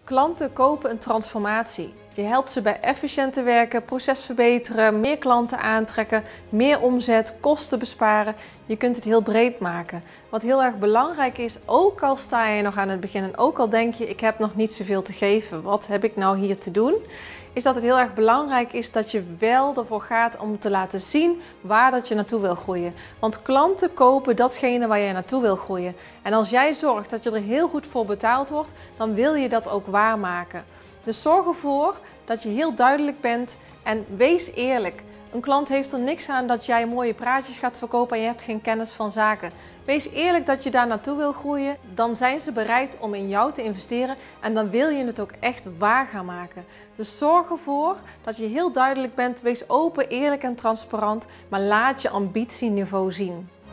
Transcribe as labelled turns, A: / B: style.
A: Klanten kopen een transformatie. Je helpt ze bij efficiënter werken, proces verbeteren, meer klanten aantrekken, meer omzet, kosten besparen. Je kunt het heel breed maken. Wat heel erg belangrijk is, ook al sta je nog aan het begin en ook al denk je ik heb nog niet zoveel te geven, wat heb ik nou hier te doen? Is dat het heel erg belangrijk is dat je wel ervoor gaat om te laten zien waar dat je naartoe wil groeien. Want klanten kopen datgene waar je naartoe wil groeien. En als jij zorgt dat je er heel goed voor betaald wordt, dan wil je dat ook waarmaken. Dus zorg ervoor dat je heel duidelijk bent en wees eerlijk. Een klant heeft er niks aan dat jij mooie praatjes gaat verkopen en je hebt geen kennis van zaken. Wees eerlijk dat je daar naartoe wil groeien. Dan zijn ze bereid om in jou te investeren en dan wil je het ook echt waar gaan maken. Dus zorg ervoor dat je heel duidelijk bent. Wees open, eerlijk en transparant, maar laat je ambitieniveau zien.